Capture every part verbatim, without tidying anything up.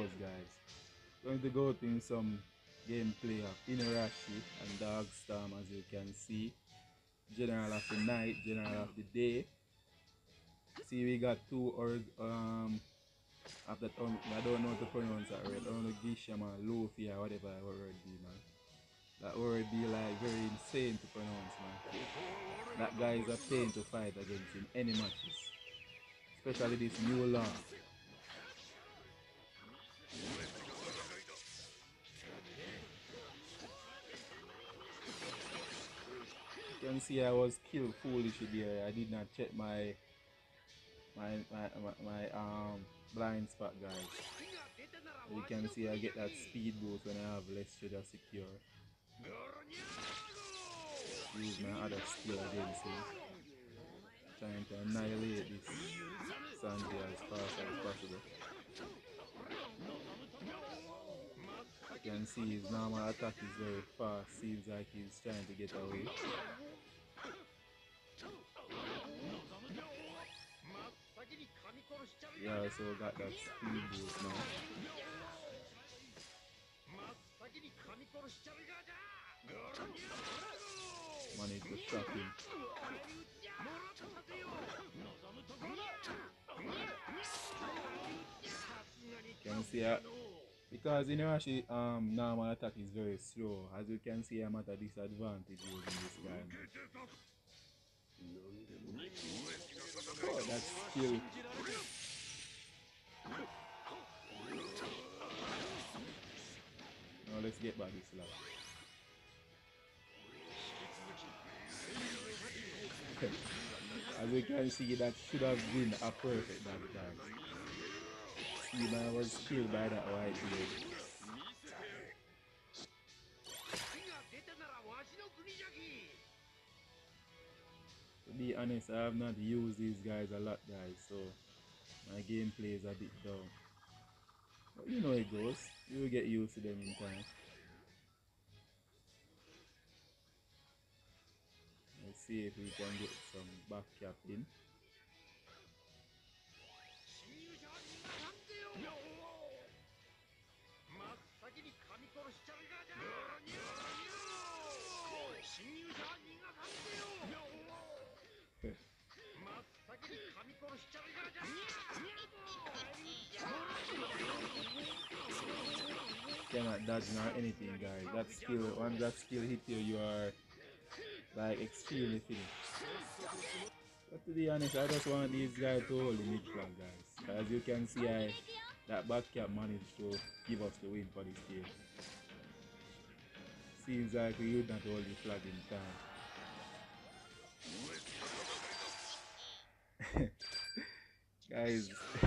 goes, guys. Going to go through some gameplay of Inarashi and Dogstorm, as you can see. General of the night, general of the day. See, we got two or um of the tongue. I don't know how to pronounce that word. I don't know Gisham or Luffy or whatever that word be, man. That word be like very insane to pronounce, man. That guy is a pain to fight against in any matches, especially this new law. You can see I was killed foolishly there. I did not check my my my, my, my um blind spot, guys. You can see I get that speed boost when I have less treasure secure. Use my other skill against him. Trying to annihilate this Sanji as fast as possible. You can see his normal attack is very fast. Seems like he's trying to get away. He also got that speed boost now. Managed to shock him. You can see uh, because Inarashi um normal attack is very slow. As you can see, I'm at a disadvantage using this guy. Oh, that's skill. Now let's get back this lap. As you can see, that should have been a perfect dodge, guys. See, man was killed by that white blade. To be honest, I have not used these guys a lot, guys, so my gameplay is a bit down. But you know it goes. You will get used to them in time. Let's see if we can get some back cap in. Cannot dodge nor anything, guys. That skill, once that skill hit you, you are like extremely finished. But to be honest, I just want these guys to hold the mid flag, guys. As you can see, I that back cap managed to give us the win for this game. Seems like we would not hold the flag in time. Guys,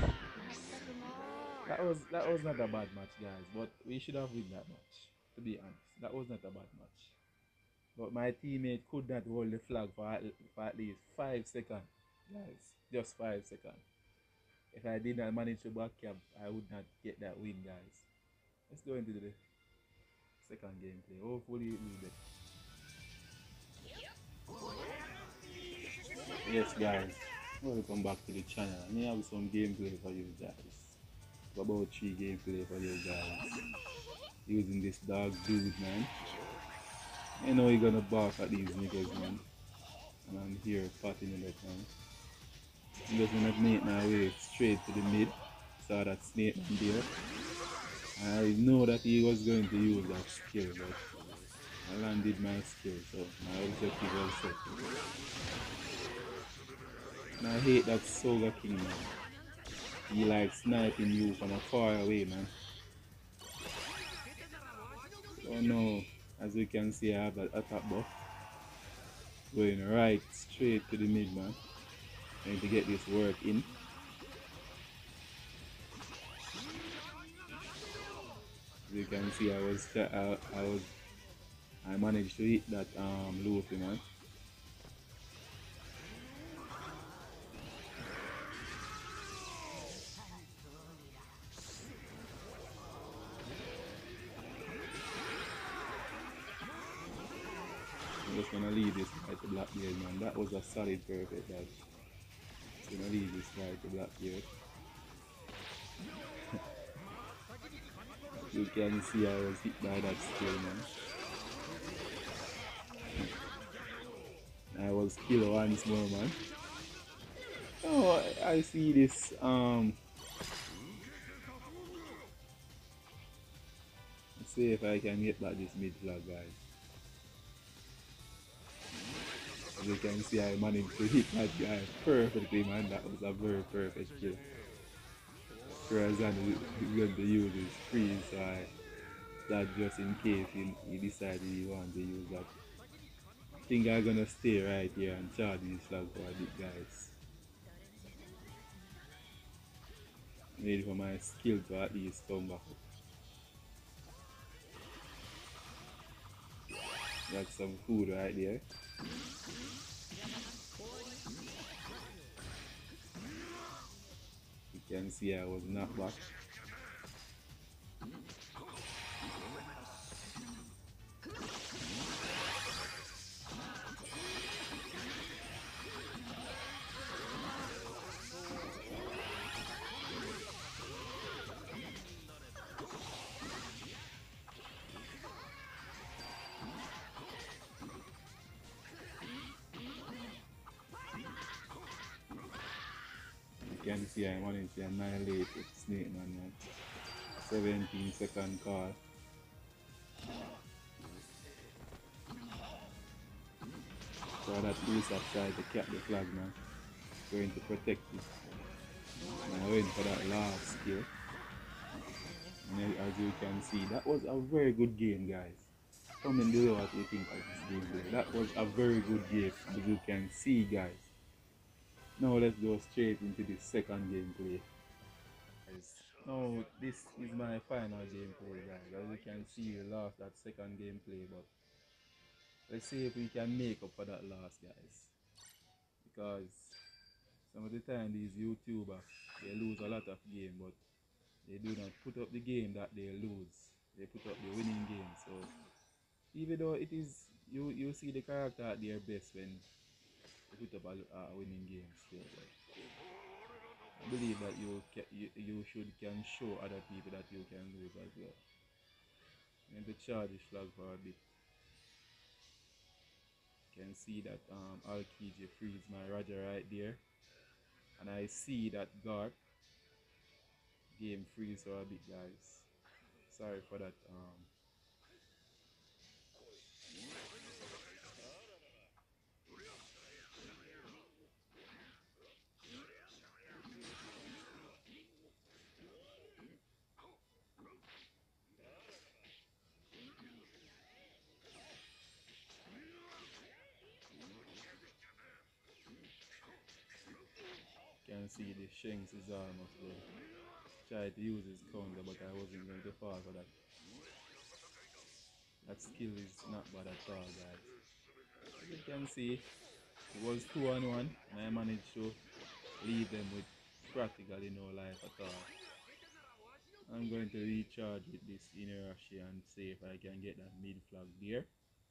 that was that was not a bad match, guys, but we should have won that match. To be honest, that was not a bad match. But my teammate could not hold the flag for at, for at least five seconds, guys. Just five seconds. If I did not manage to back cap, I would not get that win, guys. Let's go into the second gameplay. Hopefully it will be. Yes, guys. Welcome back to the channel. I have some gameplay for you guys. About three gameplay for you guys. Using this dog dude, man. I know you're gonna bark at these niggas, man. And I'm here patting in that, man. I'm just gonna make my way straight to the mid. Saw that snake man there. I know that he was going to use that skill, but I landed my skill, so my objective was set. And I hate that Soga King, man. He like sniping you from a far away, man. So now, as you can see, I have that attack buff. Going right straight to the mid, man. Trying to get this work in. As you can see, I was, I, I was, I managed to hit that um Luffy, man. I'm just gonna leave this guy to Blackbeard, man. That was a solid perfect dodge. Just gonna leave this guy to Blackbeard. You can see I was hit by that skill, man. I was killed once more, man. Oh, I, I see this. Um, let's see if I can get back this mid flag, guys. As you can see, I managed to hit that guy perfectly, man. That was a very perfect kill. Kurazan is going to use his freeze, so I, that just in case he, he decided he wanted to use that. I think I'm gonna stay right here and charge this flag for a bit, guys. Ready for my skill to at least come back up. Got some food right there. You can see I was knocked back. You can see I managed to annihilate the snake, man. man. seventeen second call. So that Usopp tried to cap the flag, man. Going to protect it. And I went for that last skill. And as you can see, that was a very good game, guys. Comment below what you think of this gameplay. That was a very good game, as you can see, guys. Now let's go straight into the second gameplay. Now this is my final gameplay, guys. As you can see, we lost that second gameplay, but let's see if we can make up for that loss, guys. Because some of the time these YouTubers, they lose a lot of game, but they do not put up the game that they lose. They put up the winning game. So even though it is, you you see the character at their best when they put up a, a winning game still. But I believe that you, can, you you should can show other people that you can lose as well. And to charge this flag for a bit. You can see that um Aokiji frees my Roger right there. And I see that Garp game freeze for a bit, guys. Sorry for that. Um, can see the Shanks is almost there. Tried to use his counter, but I wasn't going to fall for that. That skill is not bad at all, guys. As you can see, it was two on one, and I managed to leave them with practically no life at all. I'm going to recharge with this Inarashi and see if I can get that mid flag there.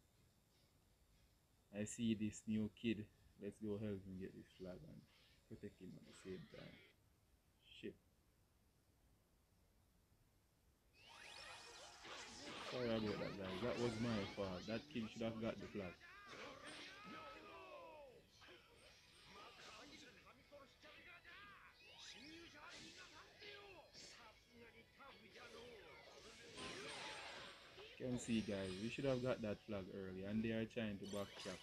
I see this new kid. Let's go help him get this flag and protect him at the same time. Shit. Sorry about that, guys. That was my fault. That kid should have got the flag. You can see, guys, we should have got that flag early, and they are trying to backtrack.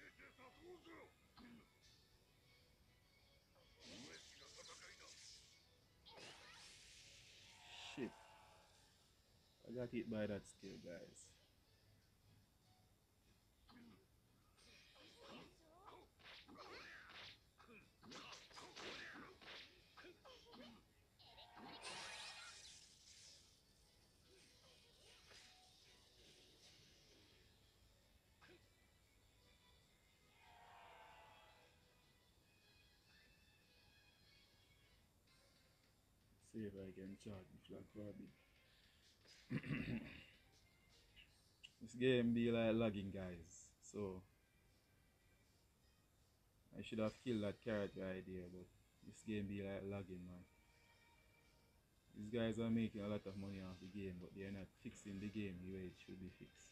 Shit. I got hit by that skill, guys. See if I can charge the flag for a bit. This game be like lagging, guys. So I should have killed that character idea, but this game be like lagging, man. These guys are making a lot of money off the game, but they are not fixing the game the way it should be fixed.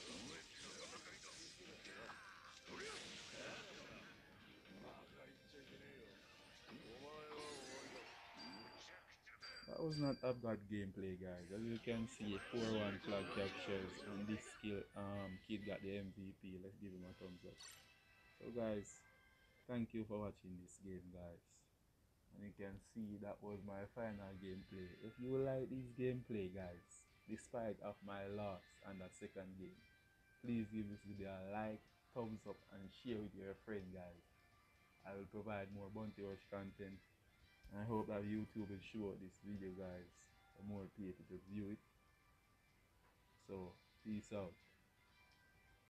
That was not a bad gameplay, guys. As you can see, four one flag captures, and this skill um kid got the M V P. Let's give him a thumbs up. So, guys, thank you for watching this game, guys. And you can see that was my final gameplay. If you like this gameplay, guys, despite of my loss and that second game, please give this video a like, thumbs up, and share with your friend, guys. I will provide more Bounty Rush content. And I hope that YouTube will show this video, guys, for more people to view it. So, peace out.